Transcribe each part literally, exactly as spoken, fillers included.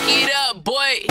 it up, boy.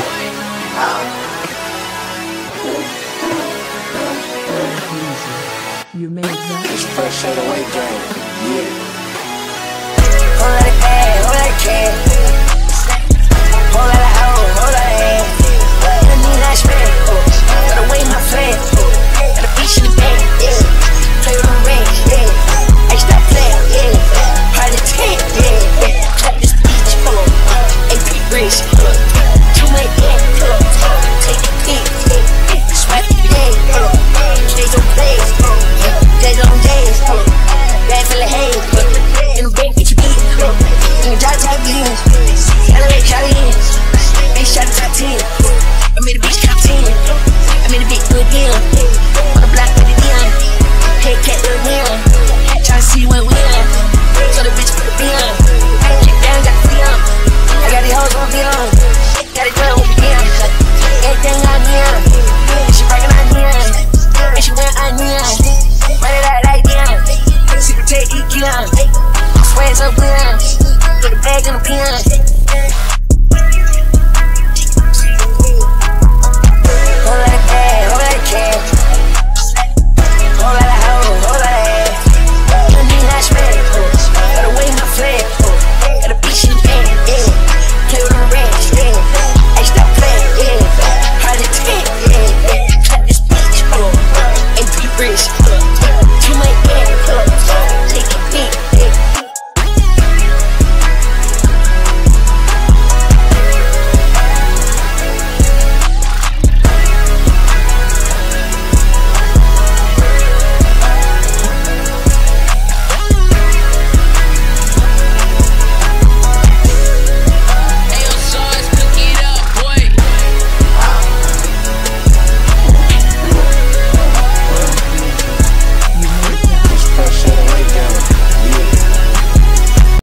You made that. It's fresh out of white game. Yeah. Whole lot of cash, whole lot of cash. Whole lot of hoes, whole lot of ass. I need that spend. Gotta weigh my flag. Got a beach in the bag, yeah. Play with the range, yeah. I stop playing, yeah. Party ten, yeah. Clap this beach, hold on. A P Rich, too many, yeah. Take the pick, yeah. Swipe the leg, days on plays, days on days. Bag full of haze, in the bank, get your beat. In the drop top jeans, elevate Charlie's. Ain't shot the top ten. I made a bitch top ten. I made a big good deal.